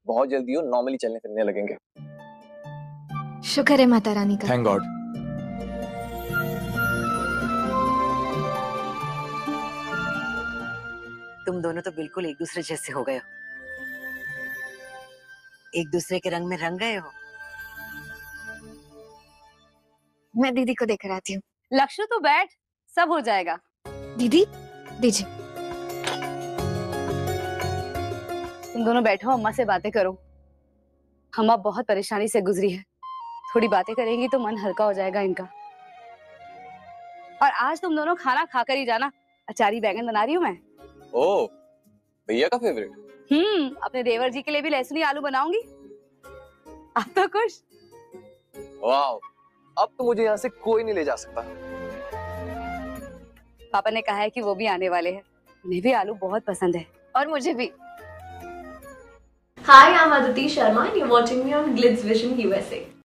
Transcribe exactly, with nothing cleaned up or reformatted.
बहुत जल्दी वो नॉर्मली चलने फिरने लगेंगे। शुक्र है माता रानी का। Thank god. तुम दोनों तो बिल्कुल एक दूसरे जैसे हो गए हो, एक दूसरे के रंग में रंग गए हो। मैं दीदी को देकर आती हूँ। लक्ष्य तो बैठ, सब हो जाएगा। दीदी दीजिए। तुम दोनों बैठो, अम्मा से बातें करो। अम्मा बहुत परेशानी से गुजरी है, थोड़ी बातें करेंगी तो मन हल्का हो जाएगा इनका। और आज तुम दोनों खाना खाकर ही जाना, अचारी बैगन बना रही हूँ मैं। ओ, भैया का फेवरेट। हम्म, अपने देवर जी के लिए भी लहसुनी आलू बनाऊंगी। आप तो खुश? वाह, अब तो मुझे यहाँ से कोई नहीं ले जा सकता। पापा ने कहा है कि वो भी आने वाले हैं, उन्हें भी आलू बहुत पसंद है। और मुझे भी। Hi, I'm Aditi Sharma and you're watching me on Glitz Vision U S A.